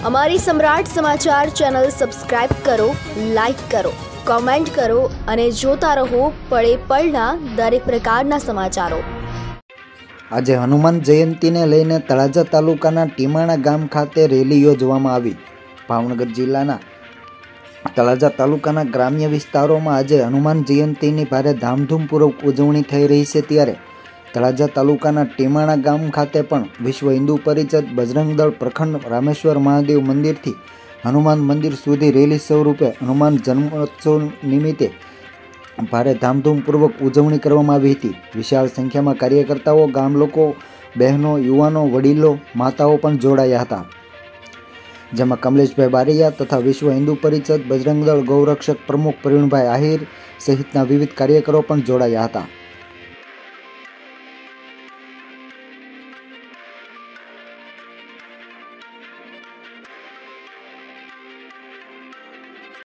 અમારી Samrat Samachar channel subscribe કરો, like કરો, કોમેન્ટ કરો અને જોતા રહો પળે પળના દરેક પ્રકારના સમાચારો। આજે હનુમાન જયંતીને લઈને તળાજા તાલુકાના ટીમાણા ગામ ખાતે રેલી યોજવામાં આવી। ભાવનગર જિલ્લાના તળાજા તાલુકાના ગ્રામ્ય વિસ્તારોમાં આજે હનુમાન જયંતીની ભારે ધામધૂમપૂર્વક ઉજવણી થઈ રહી છે। ત્યારે તળાજા તાલુકાના ટીમાણા ગામ ખાતે પણ વિશ્વ હિન્દુ પરિષદ બજરંગ દળ પ્રખંડ રામેશ્વર મહાદેવ મંદિરથી હનુમાન મંદિર સુધી રેલી સ્વરૂપે હનુમાન જન્મોત્સવ નિમિત્તે ભારે ધામધૂમપૂર્વક ઉજવણી કરવામાં આવી હતી। વિશાળ સંખ્યામાં કાર્યકર્તાઓ, ગામ લોકો, બહેનો, યુવાનો, વડીલો, માતાઓ પણ જોડાયા હતા, જેમાં કમલેશભાઈ બારૈયા તથા વિશ્વ હિન્દુ પરિષદ બજરંગ દળ ગૌરક્ષક પ્રમુખ પ્રવીણભાઈ આહિર સહિતના વિવિધ કાર્યકરો પણ જોડાયા હતા।